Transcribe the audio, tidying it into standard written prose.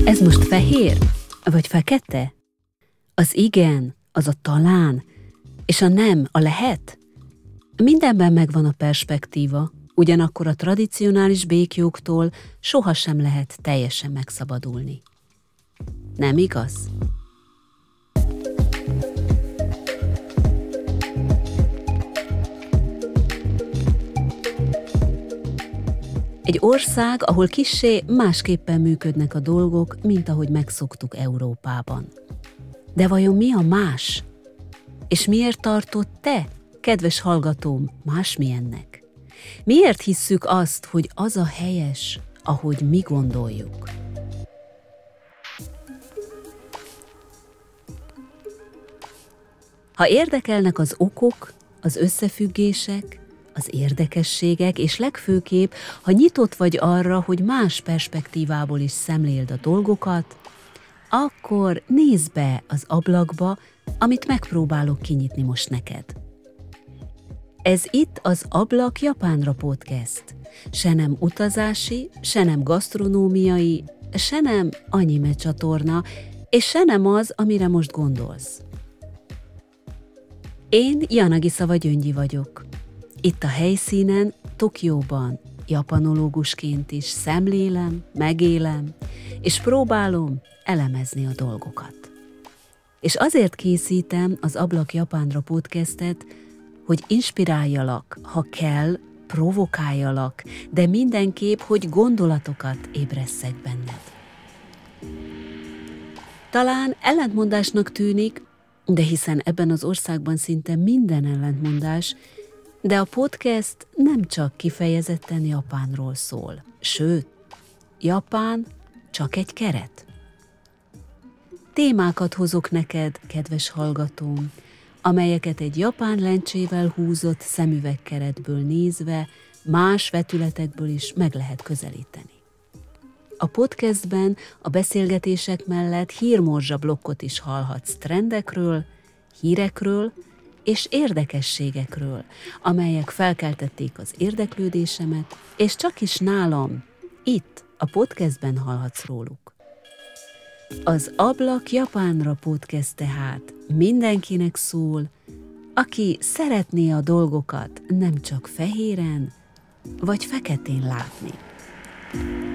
Ez most fehér? Vagy fekete? Az igen, az a talán, és a nem, a lehet? Mindenben megvan a perspektíva, ugyanakkor a tradicionális béklyóktól sohasem lehet teljesen megszabadulni. Nem igaz? Egy ország, ahol kissé másképpen működnek a dolgok, mint ahogy megszoktuk Európában. De vajon mi a más? És miért tartott te, kedves hallgatóm, másmilyennek? Miért hisszük azt, hogy az a helyes, ahogy mi gondoljuk? Ha érdekelnek az okok, az összefüggések, az érdekességek, és legfőképp, ha nyitott vagy arra, hogy más perspektívából is szemléld a dolgokat, akkor nézd be az ablakba, amit megpróbálok kinyitni most neked. Ez itt az Ablak Japánra podcast. Se nem utazási, se nem gasztronómiai, se nem anime csatorna, és se nem az, amire most gondolsz. Én Janagisawa Gyöngyi vagyok. Itt a helyszínen, Tokióban, japanológusként is szemlélem, megélem, és próbálom elemezni a dolgokat. És azért készítem az Ablak Japánra podcastet, hogy inspiráljalak, ha kell, provokáljalak, de mindenképp, hogy gondolatokat ébresszek benned. Talán ellentmondásnak tűnik, de hiszen ebben az országban szinte minden ellentmondás, de a podcast nem csak kifejezetten Japánról szól. Sőt, Japán csak egy keret. Témákat hozok neked, kedves hallgatóm, amelyeket egy japán lencsével húzott szemüvegkeretből nézve más vetületekből is meg lehet közelíteni. A podcastben a beszélgetések mellett hírmorzsa blokkot is hallhatsz trendekről, hírekről és érdekességekről, amelyek felkeltették az érdeklődésemet, és csak is nálam, itt, a podcastben hallhatsz róluk. Az Ablak Japánra podcast tehát mindenkinek szól, aki szeretné a dolgokat nem csak fehéren vagy feketén látni.